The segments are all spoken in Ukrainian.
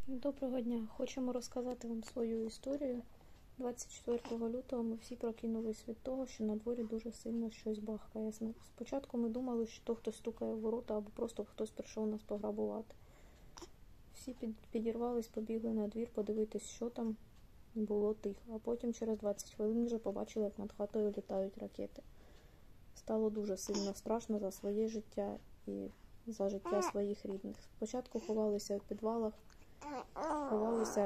Доброго дня! Хочемо розказати вам свою історію. 24 лютого ми всі прокинулись від того, що на дворі дуже сильно щось бахкає. Спочатку ми думали, що то хтось стукає в ворота або просто хтось прийшов нас пограбувати. Всі підірвались, побігли на двір подивитись, що там. Було тихо. А потім через 20 хвилин вже побачили, як над хатою літають ракети. Стало дуже сильно страшно за своє життя і за життя своїх рідних. Спочатку ховалися в підвалах, ховалися,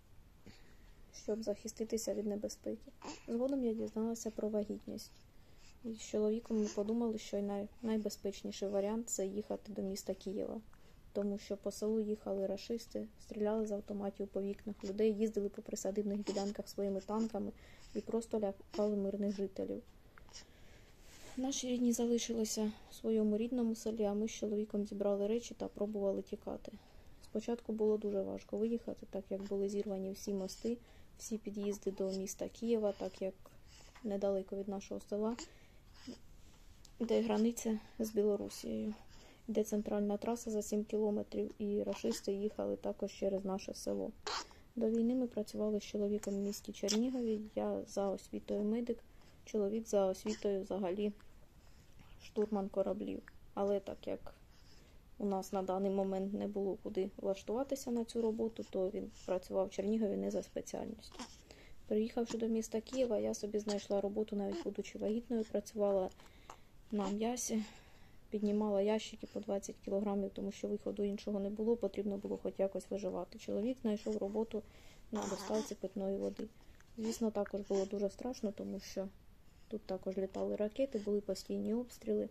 щоб захиститися від небезпеки. Згодом я дізналася про вагітність. І з чоловіком ми подумали, що найбезпечніший варіант – це їхати до міста Києва. Тому що по селу їхали рашисти, стріляли з автоматів по вікнах, людей їздили по присадибних ділянках своїми танками і просто лякали мирних жителів. Наші рідні залишилися в своєму рідному селі, а ми з чоловіком зібрали речі та пробували тікати. Спочатку було дуже важко виїхати, так як були зірвані всі мости, всі під'їзди до міста Києва, так як недалеко від нашого села, де границя з Білорусією, де центральна траса за 7 кілометрів, і рашисти їхали також через наше село. До війни ми працювали з чоловіком в місті Чернігові, я за освітою медик, чоловік за освітою взагалі штурман кораблів. Але так як у нас на даний момент не було куди влаштуватися на цю роботу, то він працював в Чернігові не за спеціальністю. Приїхавши до міста Києва, я собі знайшла роботу, навіть будучи вагітною, працювала на м'ясі, піднімала ящики по 20 кілограмів, тому що виходу іншого не було, потрібно було хоч якось виживати. Чоловік знайшов роботу на доставці питної води. Звісно, також було дуже страшно, тому що тут також літали ракети, були постійні обстріли.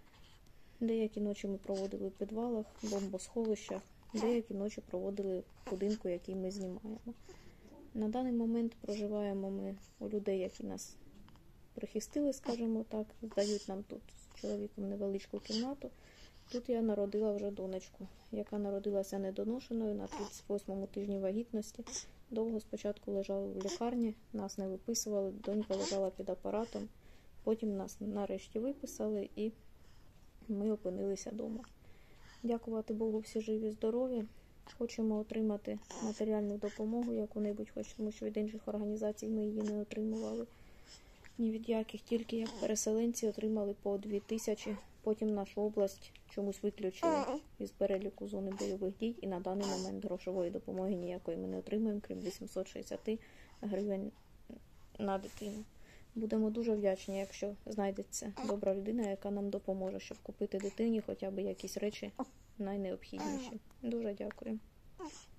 Деякі ночі ми проводили в підвалах, бомбосховищах, деякі ночі проводили в будинку, який ми знімаємо. На даний момент проживаємо ми у людей, які нас прихистили, скажімо так, здають нам тут з чоловіком невеличку кімнату. Тут я народила вже донечку, яка народилася недоношеною на 38-му тижні вагітності. Довго спочатку лежала в лікарні, нас не виписували, донька лежала під апаратом, потім нас нарешті виписали і ми опинилися вдома. Дякувати Богу, всі живі, здорові. Хочемо отримати матеріальну допомогу яку-небудь, хоч тому що від інших організацій ми її не отримували. Ні від яких, тільки як переселенці отримали по 2000, потім нашу область чомусь виключили із переліку зони бойових дій, і на даний момент грошової допомоги ніякої ми не отримуємо, крім 860 гривень на дитину. Будемо дуже вдячні, якщо знайдеться добра людина, яка нам допоможе, щоб купити дитині хоча б якісь речі найнеобхідніші. Дуже дякую.